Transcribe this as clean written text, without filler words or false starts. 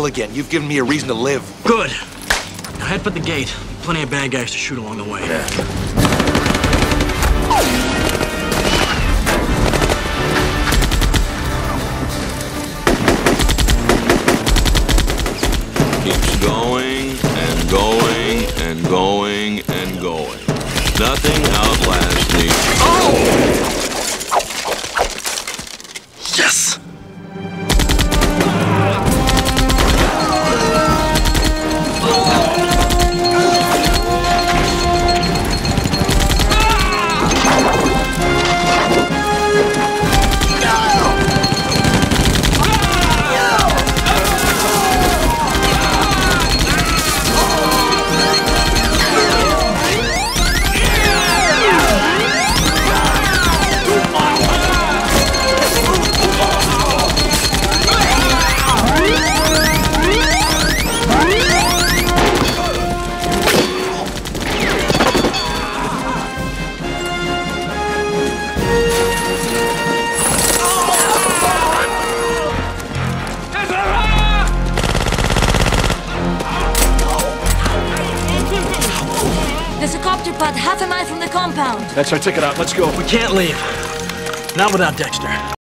again. You've given me a reason to live. Good. Now head for the gate. Plenty of bad guys to shoot along the way. Yeah. Keeps going and going and going and going. Nothing outlasts me. Oh! Yes! There's a copter pod half a mile from the compound. That's our ticket out. Let's go. We can't leave. Not without Dexter.